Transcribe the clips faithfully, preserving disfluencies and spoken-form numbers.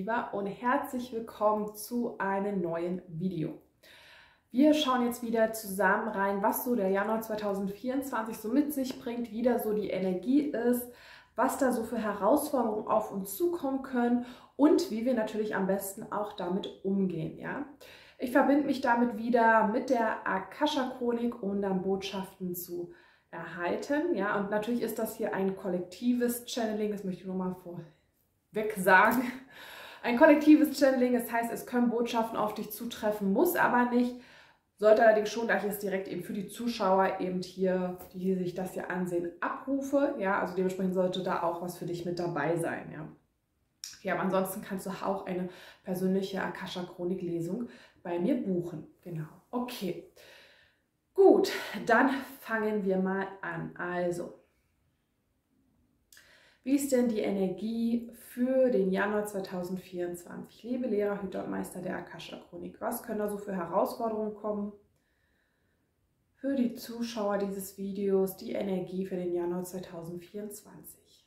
Lieber, und herzlich willkommen zu einem neuen Video. Wir schauen jetzt wieder zusammen rein, was so der Januar zweitausendvierundzwanzig so mit sich bringt, wie da so die Energie ist, was da so für Herausforderungen auf uns zukommen können und wie wir natürlich am besten auch damit umgehen. Ja? Ich verbinde mich damit wieder mit der Akasha-Chronik, um dann Botschaften zu erhalten. Ja? Und natürlich ist das hier ein kollektives Channeling, das möchte ich nochmal vorweg sagen. Ein kollektives Channeling, das heißt, es können Botschaften auf dich zutreffen, muss aber nicht. Sollte allerdings schon, da ich es direkt eben für die Zuschauer eben hier, die sich das hier ansehen, abrufe. Ja, also dementsprechend sollte da auch was für dich mit dabei sein. Ja, okay, aber ansonsten kannst du auch eine persönliche Akasha-Chronik-Lesung bei mir buchen. Genau. Okay. Gut, dann fangen wir mal an. Also, wie ist denn die Energie für den Januar zweitausendvierundzwanzig? Liebe Lehrer, Hüter und Meister der Akasha-Chronik, was können da so für Herausforderungen kommen? Für die Zuschauer dieses Videos, die Energie für den Januar zweitausendvierundzwanzig.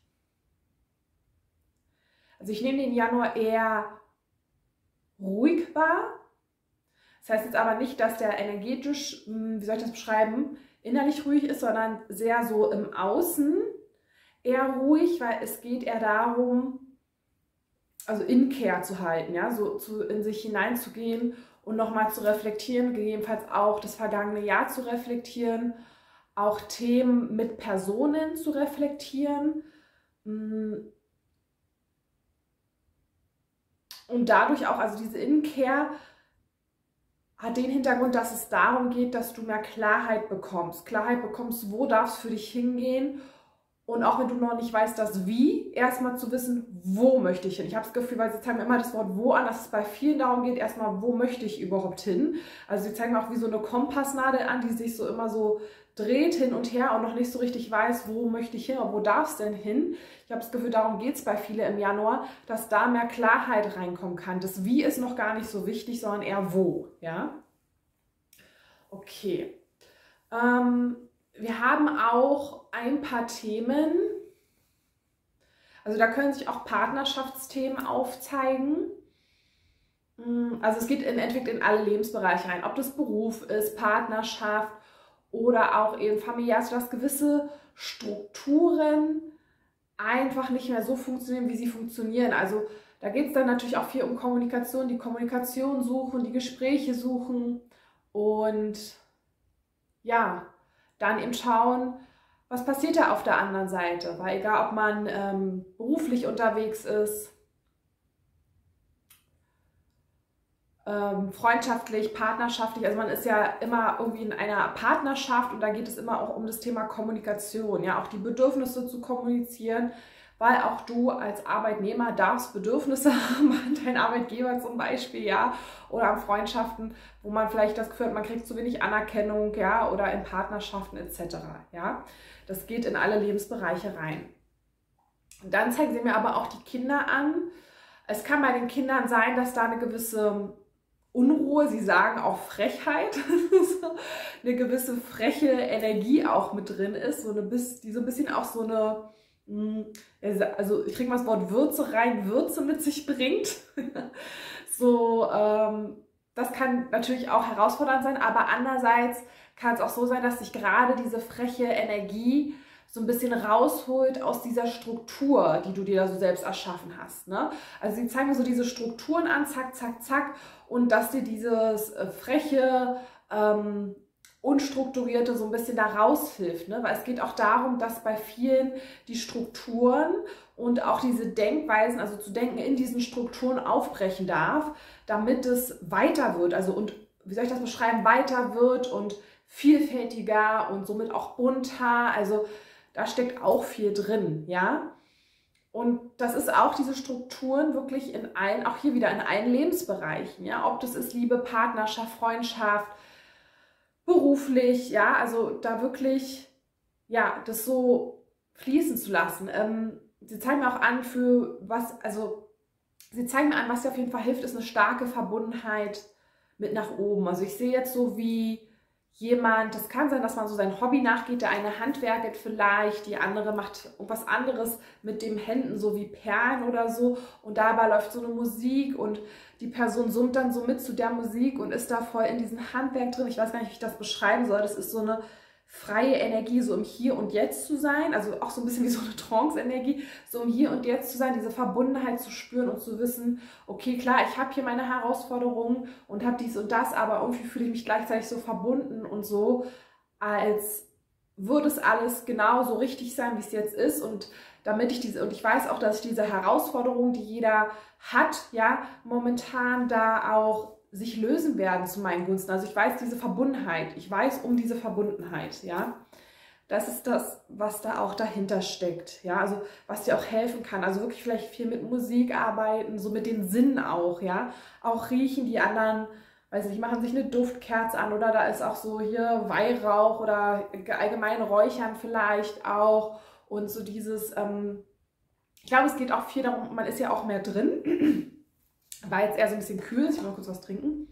Also ich nehme den Januar eher ruhig wahr. Das heißt jetzt aber nicht, dass der energetisch, wie soll ich das beschreiben, innerlich ruhig ist, sondern sehr so im Außen eher ruhig, weil es geht eher darum, also Inkehr zu halten, ja, so zu, in sich hineinzugehen und nochmal zu reflektieren, gegebenenfalls auch das vergangene Jahr zu reflektieren, auch Themen mit Personen zu reflektieren und dadurch auch, also diese Inkehr hat den Hintergrund, dass es darum geht, dass du mehr Klarheit bekommst, Klarheit bekommst, wo darf es für dich hingehen. Und auch wenn du noch nicht weißt, das Wie, erstmal zu wissen, wo möchte ich hin. Ich habe das Gefühl, weil sie zeigen mir immer das Wort wo an, dass es bei vielen darum geht, erstmal, wo möchte ich überhaupt hin. Also sie zeigen mir auch wie so eine Kompassnadel an, die sich so immer so dreht hin und her und noch nicht so richtig weiß, wo möchte ich hin oder wo darf es denn hin. Ich habe das Gefühl, darum geht es bei vielen im Januar, dass da mehr Klarheit reinkommen kann. Das Wie ist noch gar nicht so wichtig, sondern eher wo. Ja? Okay. Ähm... Wir haben auch ein paar Themen, also da können sich auch Partnerschaftsthemen aufzeigen. Also es geht im Endeffekt in alle Lebensbereiche rein, ob das Beruf ist, Partnerschaft oder auch eben familiär, also dass gewisse Strukturen einfach nicht mehr so funktionieren, wie sie funktionieren. Also da geht es dann natürlich auch viel um Kommunikation, die Kommunikation suchen, die Gespräche suchen und ja, dann eben schauen, was passiert da auf der anderen Seite. Weil egal, ob man ähm, beruflich unterwegs ist, ähm, freundschaftlich, partnerschaftlich, also man ist ja immer irgendwie in einer Partnerschaft und da geht es immer auch um das Thema Kommunikation, ja, auch die Bedürfnisse zu kommunizieren, weil auch du als Arbeitnehmer darfst Bedürfnisse haben an deinen Arbeitgeber zum Beispiel, ja, oder an Freundschaften, wo man vielleicht das Gefühl hat, man kriegt zu wenig Anerkennung, ja, oder in Partnerschaften et cetera, ja. Das geht in alle Lebensbereiche rein. Und dann zeigen sie mir aber auch die Kinder an. Es kann bei den Kindern sein, dass da eine gewisse Unruhe, sie sagen auch Frechheit, eine gewisse freche Energie auch mit drin ist, so eine, die so ein bisschen auch so eine, also ich kriege mal das Wort Würze rein, Würze mit sich bringt. So, ähm, das kann natürlich auch herausfordernd sein, aber andererseits kann es auch so sein, dass sich gerade diese freche Energie so ein bisschen rausholt aus dieser Struktur, die du dir da so selbst erschaffen hast. Ne? Also sie zeigen mir so diese Strukturen an, zack, zack, zack, und dass dir dieses äh, freche, ähm, Unstrukturierte so ein bisschen da raushilft, ne? Weil es geht auch darum, dass bei vielen die Strukturen und auch diese Denkweisen, also zu denken in diesen Strukturen aufbrechen darf, damit es weiter wird, also und wie soll ich das beschreiben, weiter wird und vielfältiger und somit auch bunter, also da steckt auch viel drin, ja. Und das ist auch diese Strukturen wirklich in allen, auch hier wieder in allen Lebensbereichen, ja, ob das ist Liebe, Partnerschaft, Freundschaft, beruflich, ja, also da wirklich, ja, das so fließen zu lassen. Ähm, sie zeigen mir auch an, für was, also sie zeigen mir an, was dir auf jeden Fall hilft, ist eine starke Verbundenheit mit nach oben. Also ich sehe jetzt so, wie jemand, das kann sein, dass man so sein Hobby nachgeht, der eine handwerket vielleicht, die andere macht was anderes mit den Händen, so wie Perlen oder so und dabei läuft so eine Musik und die Person summt dann so mit zu der Musik und ist da voll in diesem Handwerk drin. Ich weiß gar nicht, wie ich das beschreiben soll. Das ist so eine freie Energie, so im Hier und Jetzt zu sein, also auch so ein bisschen wie so eine Trance-Energie, so im Hier und Jetzt zu sein, diese Verbundenheit zu spüren und zu wissen, okay, klar, ich habe hier meine Herausforderungen und habe dies und das, aber irgendwie fühle ich mich gleichzeitig so verbunden und so, als würde es alles genauso richtig sein, wie es jetzt ist und damit ich diese, und ich weiß auch, dass ich diese Herausforderungen, die jeder hat, ja, momentan da auch sich lösen werden zu meinen Gunsten. Also ich weiß diese Verbundenheit, ich weiß um diese Verbundenheit, ja. Das ist das, was da auch dahinter steckt, ja, also was dir auch helfen kann. Also wirklich vielleicht viel mit Musik arbeiten, so mit den Sinnen auch, ja. Auch riechen die anderen, weiß nicht, machen sich eine Duftkerze an oder da ist auch so hier Weihrauch oder allgemein Räuchern vielleicht auch und so dieses, ähm, ich glaube, es geht auch viel darum, man ist ja auch mehr drin. War jetzt eher so ein bisschen kühl, ich will mal kurz was trinken.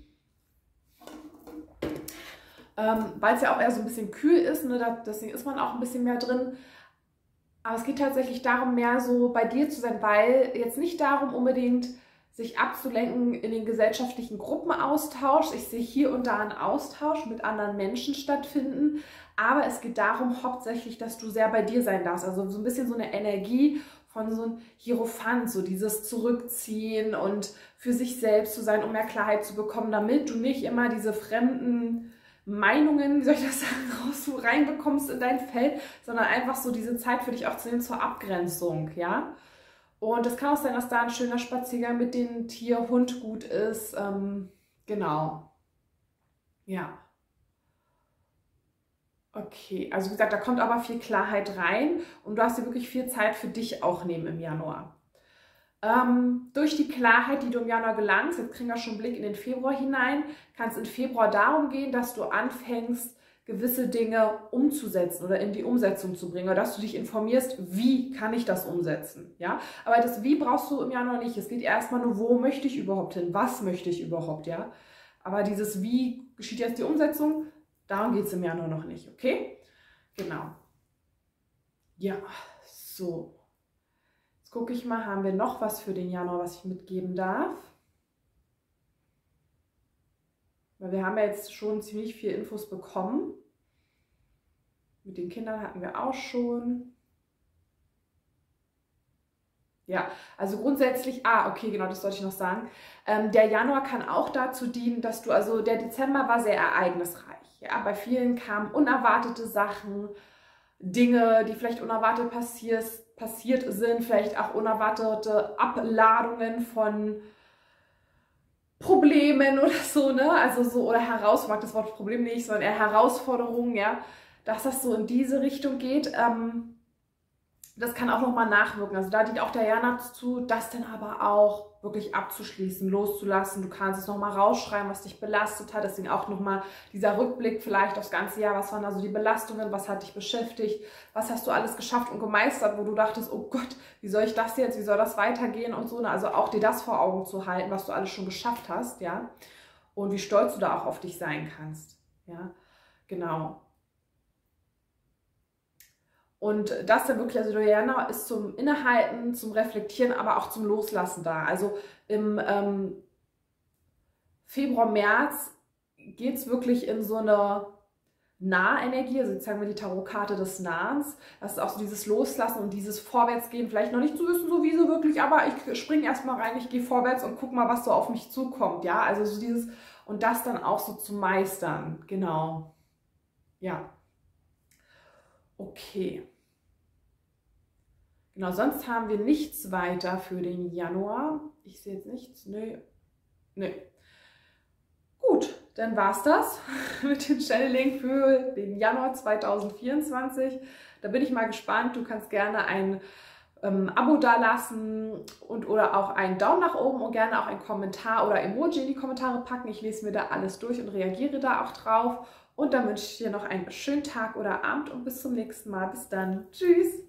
Ähm, weil es ja auch eher so ein bisschen kühl ist, ne, da, deswegen ist man auch ein bisschen mehr drin. Aber es geht tatsächlich darum, mehr so bei dir zu sein, weil jetzt nicht darum unbedingt, sich abzulenken in den gesellschaftlichen Gruppenaustausch. Ich sehe hier und da einen Austausch mit anderen Menschen stattfinden, aber es geht darum hauptsächlich, dass du sehr bei dir sein darfst. Also so ein bisschen so eine Energie von so einem Hierophant, so dieses Zurückziehen und für sich selbst zu sein, um mehr Klarheit zu bekommen, damit du nicht immer diese fremden Meinungen, wie soll ich das sagen, raus so reinbekommst in dein Feld, sondern einfach so diese Zeit für dich auch zu nehmen zur Abgrenzung, ja. Und es kann auch sein, dass da ein schöner Spaziergang mit dem Tier, Hund gut ist, ähm, genau, ja. Okay, also wie gesagt, da kommt aber viel Klarheit rein und du hast dir wirklich viel Zeit für dich auch nehmen im Januar. Ähm, durch die Klarheit, die du im Januar gelangst, jetzt kriegen wir schon einen Blick in den Februar hinein, kann es im Februar darum gehen, dass du anfängst, gewisse Dinge umzusetzen oder in die Umsetzung zu bringen oder dass du dich informierst, wie kann ich das umsetzen, ja? Aber das Wie brauchst du im Januar nicht. Es geht erstmal nur, wo möchte ich überhaupt hin, was möchte ich überhaupt, ja? Aber dieses Wie geschieht jetzt die Umsetzung, darum geht es im Januar noch nicht, okay? Genau. Ja, so. Jetzt gucke ich mal, haben wir noch was für den Januar, was ich mitgeben darf? Weil wir haben ja jetzt schon ziemlich viel Infos bekommen. Mit den Kindern hatten wir auch schon. Ja, also grundsätzlich, ah, okay, genau, das sollte ich noch sagen. Ähm, der Januar kann auch dazu dienen, dass du, also der Dezember war sehr ereignisreich. Ja, bei vielen kamen unerwartete Sachen, Dinge, die vielleicht unerwartet passiert, passiert sind, vielleicht auch unerwartete Abladungen von Problemen oder so, ne? Also so, oder Herausforderungen, das Wort Problem nicht, sondern eher Herausforderungen, ja, dass das so in diese Richtung geht. Ähm, das kann auch nochmal nachwirken. Also da dient auch der Januar zu, das dann aber auch wirklich abzuschließen, loszulassen. Du kannst es nochmal rausschreiben, was dich belastet hat. Deswegen auch nochmal dieser Rückblick vielleicht aufs ganze Jahr. Was waren also die Belastungen? Was hat dich beschäftigt? Was hast du alles geschafft und gemeistert, wo du dachtest, oh Gott, wie soll ich das jetzt? Wie soll das weitergehen? Und so. Also auch dir das vor Augen zu halten, was du alles schon geschafft hast, ja. Und wie stolz du da auch auf dich sein kannst, ja. Genau. Und das dann wirklich, also der Januar ist zum Innehalten, zum Reflektieren, aber auch zum Loslassen da. Also im ähm, Februar, März geht es wirklich in so eine Nahenergie, also jetzt zeigen wir die Tarotkarte des Nahens. Das ist auch so dieses Loslassen und dieses Vorwärtsgehen, vielleicht noch nicht zu wissen, so wie so wirklich, aber ich springe erstmal rein, ich gehe vorwärts und guck mal, was so auf mich zukommt. Ja, also so dieses, und das dann auch so zu meistern, genau. Ja. Okay. Genau, sonst haben wir nichts weiter für den Januar. Ich sehe jetzt nichts. Nö. Nö. Gut, dann war es das mit dem Channeling für den Januar zweitausendvierundzwanzig. Da bin ich mal gespannt. Du kannst gerne ein ähm, Abo dalassen und oder auch einen Daumen nach oben und gerne auch einen Kommentar oder Emoji in die Kommentare packen. Ich lese mir da alles durch und reagiere da auch drauf. Und dann wünsche ich dir noch einen schönen Tag oder Abend und bis zum nächsten Mal. Bis dann. Tschüss.